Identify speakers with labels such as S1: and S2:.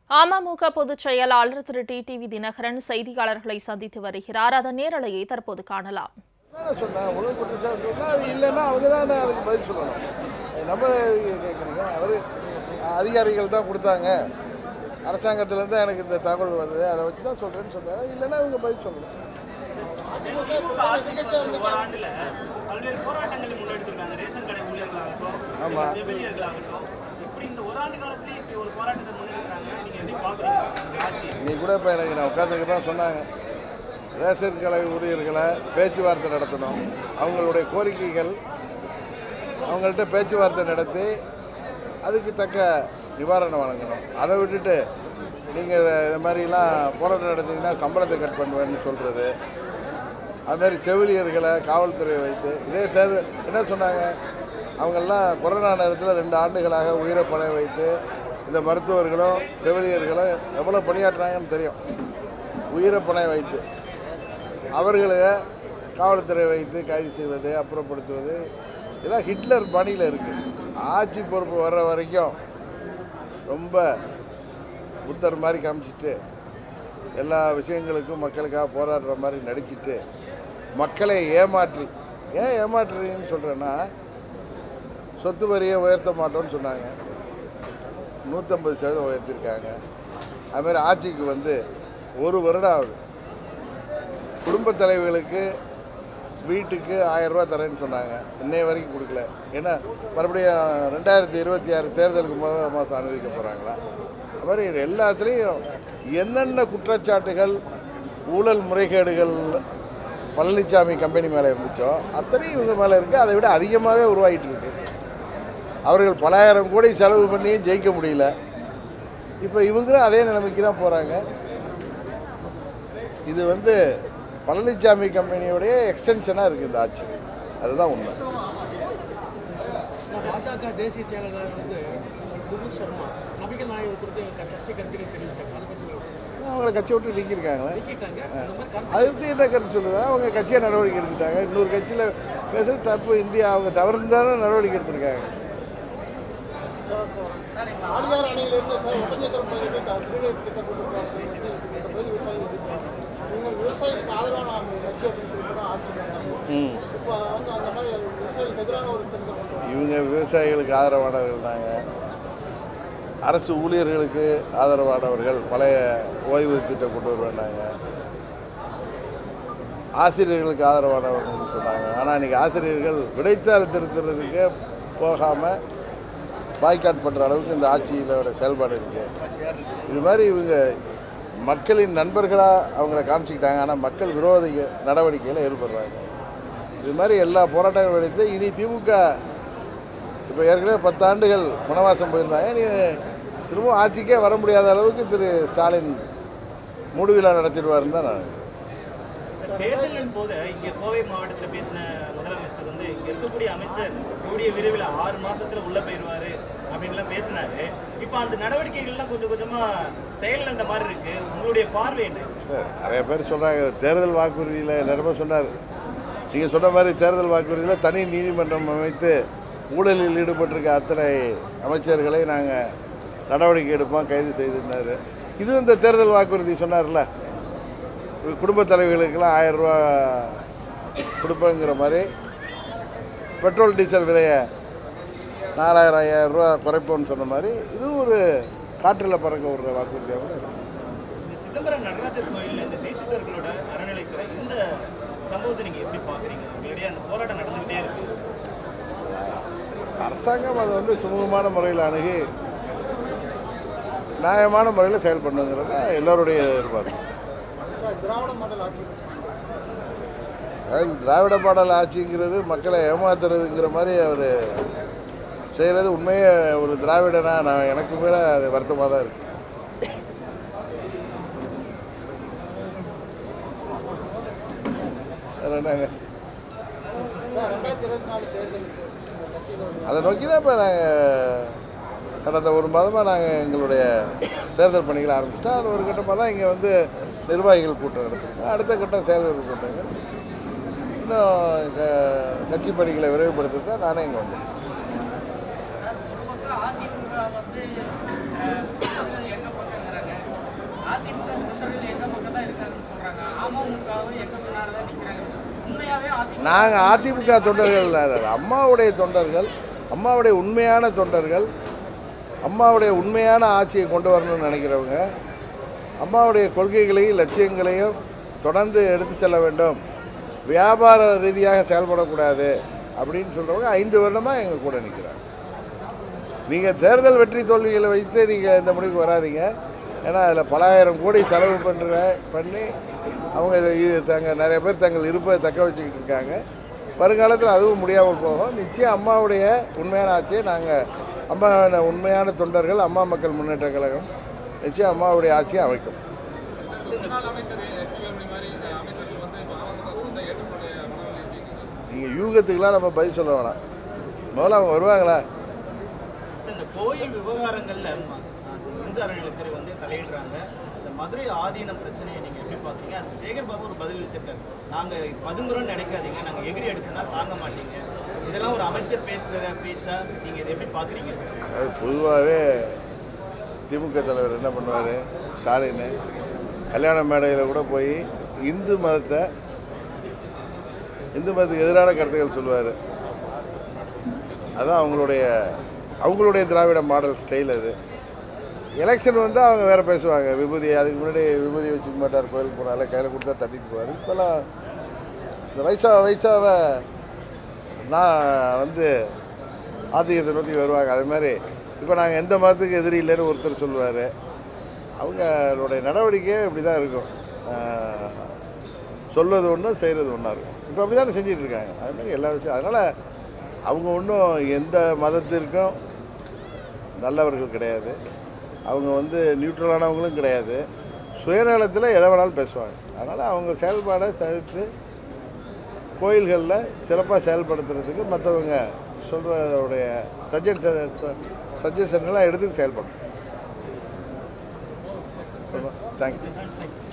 S1: அமமுக பொதுச் செயலாளர் திரு டிடிவி தினகரன் செய்தியாளர்களை சந்தித்து வருகிறார். அதன் நேரலையை தற்போது காணலாம்.
S2: அதிகாரிகள் தான் கொடுத்தாங்க, அரசாங்கத்திலேருந்து எனக்கு இந்த தகவல் வருது, அதை வச்சு தான் சொல்கிறேன்னு சொன்னாங்க. இல்லைன்னா இவங்க பதில் சொல்லணும். ஆமாம், நீ கூட இப்போ எனக்கு நான் உட்காந்துக்கு தான் சொன்னாங்க, ரேஷன் கடை ஊழியர்களை பேச்சுவார்த்தை நடத்தணும், அவங்களுடைய கோரிக்கைகள் அவங்கள்ட்ட பேச்சுவார்த்தை நடத்தி அதுக்கு தக்க நிவாரணம் வழங்கணும். அதை விட்டுட்டு நீங்கள் இது மாதிரிலாம் போராட்டம் நடத்திங்கன்னா சம்பளத்தை கட் பண்ணுவேன்னு சொல்கிறது, அதுமாதிரி செவிலியர்களை காவல்துறையை வைத்து இதே தேர்தல் என்ன சொன்னாங்க, அவங்கெல்லாம் கொரோனா நேரத்தில் 2 ஆண்டுகளாக உயிரை பணைய வைத்து இந்த மருத்துவர்களும் செவிலியர்களும் எவ்வளோ பணியாற்றுறாங்கன்னு தெரியும். உயிரை பணைய வைத்து அவர்களை காவல்துறை வைத்து கைது செய்வது, அப்புறப்படுத்துவது, இதெல்லாம் ஹிட்லர் பணியில் இருக்குது. ஆட்சி பொறுப்பு வர்ற வரைக்கும் ரொம்ப புத்தர் மாதிரி காமிச்சிட்டு எல்லா விஷயங்களுக்கும் மக்களுக்காக போராடுற மாதிரி நடிச்சிட்டு மக்களை ஏமாற்றி, ஏன் ஏமாற்றுறீங்கன்னு சொல்கிறேன்னா, சொத்து வரியை உயர்த்த மாட்டோம்னு சொன்னாங்க, 150% உயர்த்திருக்காங்க. அதுமாதிரி ஆட்சிக்கு வந்து 1 வருடம் ஆகுது. குடும்பத் தலைவர்களுக்கு வீட்டுக்கு 1000 ரூபா தரேன்னு சொன்னாங்க, இன்னைய வரைக்கும் கொடுக்கல. ஏன்னா மறுபடியும் 2026 தேர்தலுக்கு முதல் மாதம் அனுபவிக்க போகிறாங்களா? அது மாதிரி எல்லாத்துலேயும் என்னென்ன குற்றச்சாட்டுகள், ஊழல் முறைகேடுகள் பழனிசாமி கம்பெனி மேலே இருந்துச்சோ அத்தனையும் இவங்க மேலே இருக்குது. அதை விட அதிகமாகவே உருவாகிட்டு இருக்கு. அவர்கள் பல ஆயிரம் கோடி செலவு பண்ணியும் ஜெயிக்க முடியல. இப்போ இவங்களும் அதே நிலைமைக்கு தான் போகிறாங்க. இது வந்து பழனிசாமி கம்பெனியோடைய எக்ஸ்டென்ஷனாக இருக்குது இந்த ஆட்சி. அதுதான் உண்மை.
S3: பாஜக தேசிய செயலாளர் வந்து நபிகள் நாயகர் குறித்து கட்சி கருத்து தெரிவிச்சாங்க.
S2: அவங்கள கட்சி விட்டு நீக்கியிருக்காங்களே, அது பற்றி என்ன கருத்து சொல்லுதா? அவங்க கட்சியை நடவடிக்கை எடுத்துட்டாங்க. இன்னொரு கட்சியில் பேச தப்பு, இந்தியா அவங்க தவறுந்தானே நடவடிக்கை எடுத்திருக்காங்க. இவங்க விவசாயிகளுக்கு ஆதரவானவர்கள் தாங்க, அரசு ஊழியர்களுக்கு ஆதரவானவர்கள், பழைய ஓய்வு திட்டம் கொண்டு வருவாங்க, ஆசிரியர்களுக்கு ஆதரவானவர்கள் சொன்னாங்க. ஆனால் இன்றைக்கி ஆசிரியர்கள் விடைத்தாள் திருத்துறதுக்கு போகாமல் பாய்காட் பண்ணுற அளவுக்கு இந்த ஆட்சியிலோட செயல்பாடு இருக்குது. இது மாதிரி இவங்க மக்களின் நண்பர்களாக அவங்கள காமிச்சிக்கிட்டாங்க, ஆனால் மக்கள் விரோத நடவடிக்கையில் ஈடுபடுறாங்க. இது மாதிரி எல்லா போராட்டங்களும் எடுத்து இனி திமுக இப்போ ஏற்கனவே 10 ஆண்டுகள் வனவாசம் போயிருந்தாங்க, நீ திரும்பவும் ஆட்சிக்கே வர முடியாத அளவுக்கு திரு ஸ்டாலின் மூடுவிழா நடத்திடுவார்னு தான் நான்.
S4: தேர்தலின் போது இங்கே கோவை மாவட்டத்தில் பேசின முதலமைச்சர் வந்து இங்கே இருக்கக்கூடிய அமைச்சர் கூடிய விரைவில் 6 மாசத்துல உள்ள போயிடுவாரு அப்படின்லாம் பேசினாரு. இப்போ அந்த நடவடிக்கைகள்லாம் கொஞ்சம் கொஞ்சமாக செயல் அந்த மாதிரி இருக்கு. உங்களுடைய பார்வை என்ன?
S2: நிறைய பேர் சொல்கிறாங்க, தேர்தல் வாக்குறுதியில் நிரம்ப சொன்னார். நீங்கள் சொன்ன மாதிரி தேர்தல் வாக்குறுதியில் தனி நீதிமன்றம் அமைத்து ஊழலில் ஈடுபட்டிருக்க அத்தனை அமைச்சர்களை நாங்கள் நடவடிக்கை எடுப்போம், கைது செய்திருந்தார். இதுவும் இந்த தேர்தல் வாக்குறுதி சொன்னார்ல, குடும்பத் தலைவர்களுக்கெல்லாம் 1000 ரூபா கொடுப்பேங்கிற மாதிரி, பெட்ரோல் டீசல் விலையை 4000 5000 ரூபா குறைப்போம்னு சொன்ன மாதிரி, இதுவும் ஒரு காற்றில் பறக்க விடுற வாக்குறுதியாக கூட இருக்கும்.
S4: சிதம்பரம் நடராஜர் கோயிலில் இந்த தீட்சிதர்களோட அறநிலைத்துறை இந்த சம்பவத்தை நீங்கள் எப்படி பார்க்குறீங்க? உங்களுடைய அந்த போராட்டம் நடந்துகிட்டே இருக்கு.
S2: அரசாங்கம் அதை வந்து சுமூகமான முறையில் அணுகி நியாயமான முறையில் செயல்படணுங்கிறத எல்லோருடைய எதிர்பார்ப்பு. திராவிட மாடல் ஆட்சிங்கிறது மக்களை ஏமாத்துறதுங்கிற மாதிரி அவர் செய்கிறது உண்மையே ஒரு திராவிடனா நான் எனக்கு மேலே அது வருத்தமாக தான் இருக்கு. என்னங்க அதை நோக்கி தான் இப்போ நாங்கள் கடந்த 1 மாதமாக நாங்கள் எங்களுடைய தேர்தல் பணிகளை ஆரம்பிச்சிட்டோம். அது ஒரு கட்டமாக தான் இங்கே வந்து நிர்வாகிகள் கூட்டம் நடத்துங்க, அடுத்த கட்டம் செயல்கள் கூட்டங்க, இன்னும் கட்சி பணிகளை விரைவுபடுத்த தான் நானே இங்கே வந்தேன். நாங்கள் அதிமுக தொண்டர்கள், அம்மாவுடைய தொண்டர்கள், அம்மாவுடைய உண்மையான தொண்டர்கள், அம்மாவுடைய உண்மையான ஆட்சியை கொண்டு வரணும்னு நினைக்கிறவங்க, அம்மாவுடைய கொள்கைகளையும் லட்சியங்களையும் தொடர்ந்து எடுத்து செல்ல வேண்டும், வியாபார ரீதியாக செயல்படக்கூடாது அப்படின்னு சொல்கிறவங்க 5 வருடமாக எங்கள் கூட நிற்கிறாங்க. நீங்கள் தேர்தல் வெற்றி தோல்விகளை வைத்து நீங்கள் இந்த முடிவுக்கு வராதிங்க. ஏன்னா அதில் பல ஆயிரம் கோடி செலவு பண்ணி அவங்க நிறைய பேர் தங்கள் இருப்பை தக்க வச்சுக்கிட்டு இருக்காங்க. வருங்காலத்தில் அதுவும் முடியாமல் போகும். நிச்சயம் அம்மாவுடைய உண்மையான ஆட்சியை நாங்கள், அம்மா உண்மையான தொண்டர்கள், அம்மா மக்கள் முன்னேற்ற கழகம் நிச்சயம் அம்மாவுடைய ஆட்சியை அமைக்கும். நீங்கள் யூகத்துக்கெலாம் நம்ம பதில் சொல்ல வேணாம். முதல்ல அவங்க வருவாங்களா?
S4: இந்த கோயில் விவகாரங்கள்ல இந்து அறநிலையத்துறை வந்து தலையிடுறாங்க. இந்த மதுரை ஆதீனம் பிரச்சனையை நீங்க எப்படி பாக்குறீங்க? அது சேகர் பாபு ஒரு பதில் வச்சிருக்காரு. நாங்க பதுங்குறோம்னு நினைக்காதீங்க, நாங்க எகிரி அடிச்சுன்னா தாங்க மாட்டீங்க. இதெல்லாம் ஒரு அமைச்சர் பேசுகிற பேச்சா? நீங்க இதை எப்படி பாக்குறீங்க?
S2: அதாவது பொதுவாகவே திமுக தலைவர் என்ன பண்ணுவார், ஸ்டாலின் கல்யாண மேடையில் கூட போய் இந்து மதத்துக்கு எதிரான கருத்துக்கள் சொல்லுவார். அதுதான் அவங்களுடைய திராவிட மாடல் ஸ்டைல். அது எலெக்ஷன் வந்து அவங்க வேறு பேசுவாங்க. விபூதி, அதுக்கு முன்னாடி விபூதி வச்சுக்க மாட்டார், கோயிலுக்கு போனால கையில் கொடுத்தா தட்டிட்டு போவார். இப்போல்லாம் இந்த வயசாக நான் வந்து ஆதிக்கத்தை நோக்கி வருவாங்க. அது மாதிரி இப்போ நாங்கள் எந்த மதத்துக்கு எதிரி இல்லைன்னு ஒருத்தர் சொல்லுவார். அவங்களுடைய நடவடிக்கையே இப்படி தான் இருக்கும். சொல்வது ஒன்று, செய்கிறது ஒன்றா இருக்கும். இப்போ அப்படி தானே செஞ்சிட்டு இருக்காங்க. அது மாதிரி எல்லா விஷயம். அதனால் அவங்க ஒன்றும் எந்த மதத்திற்கும் நல்லவர்கள் கிடையாது. அவங்க வந்து நியூட்ரலானவங்களும் கிடையாது. சுயநலத்தில் எதை வேணாலும் பேசுவாங்க. அதனால் அவங்க செயல்பாடை தவிர்த்து கோயில்களில் சிறப்பாக செயல்படுத்துறதுக்கு மற்றவங்க சொல்கிறதோடைய சஜஷன்லாம் எடுத்து செயல்படணும். தேங்க்யூ.